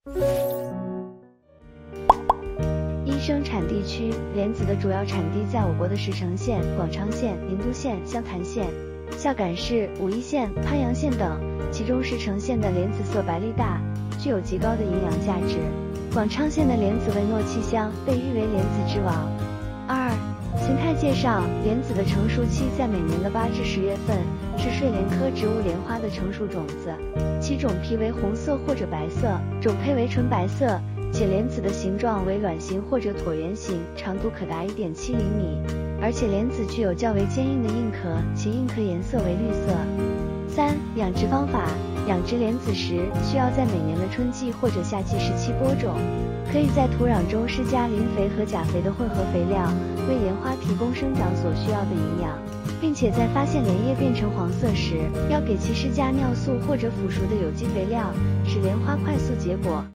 一、生产地区，莲子的主要产地在我国的石城县、广昌县、宁都县、湘潭县、孝感市、武义县、鄱阳县等，其中石城县的莲子色白粒大，具有极高的营养价值。广昌县的莲子味糯气香，被誉为莲子之王。二、形态介绍，莲子的成熟期在每年的8至10月份，是睡莲科植物莲花的成熟种子，其种皮为红色或者白色，种胚为纯白色，且莲子的形状为卵形或者椭圆形，长度可达1.7厘米，而且莲子具有较为坚硬的硬壳，其硬壳颜色为绿色。三、养殖方法，养殖莲子时需要在每年的春季或者夏季时期播种，可以在土壤中施加磷肥和钾肥的混合肥料，为莲花提供生长所需要的营养，并且在发现莲叶变成黄色时，要给其施加尿素或者腐熟的有机肥料，使莲花快速结果。